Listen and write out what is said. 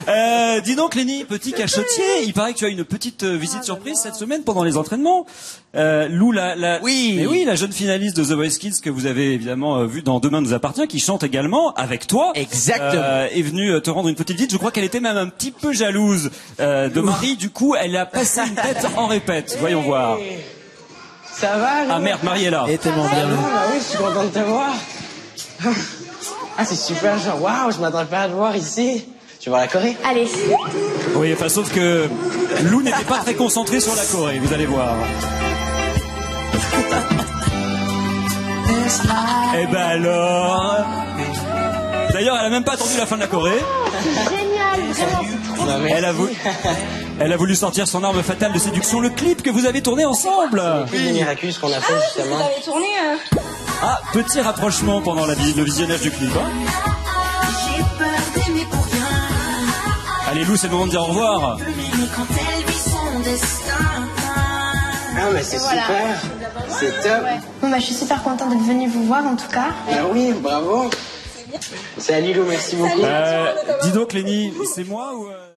Dis donc, Lenny, petit cachotier, il paraît que tu as une petite visite surprise cette semaine pendant les entraînements. Lou, oui, la jeune finaliste de The Voice Kids que vous avez évidemment vue dans Demain nous appartient, qui chante également avec toi. Exactement. Est venue te rendre une petite visite. Je crois qu'elle était même un petit peu jalouse de Marie. Du coup, elle a passé une tête en répète. Voyons voir. Ça va, Lou? Ah merde, Marie est là. Et tellement bien. Oui, je suis content de te voir. Ah, c'est super, genre, waouh, je m'attendais pas à te voir ici. Tu vas voir la Corée? Allez. Oui, enfin, sauf que Lou n'était pas très concentré sur la Corée, vous allez voir. Eh ben alors... D'ailleurs, elle a même pas attendu la fin de la Corée. Génial, vraiment, c'est trop bien. Elle a voulu sortir son arme fatale de séduction, le clip que vous avez tourné ensemble. C'est le miraculeux qu'on a fait, justement. Vous avez tourné Ah, petit rapprochement pendant le visionnage du clip. Hein. Allez Lou, c'est le moment de dire au revoir. Ah, mais c'est super. C'est top. Ouais. Bon, bah, je suis super contente d'être venue vous voir, en tout cas. Ah oui, bravo. Salut Lou, merci beaucoup. Dis donc Lenny, c'est moi ou...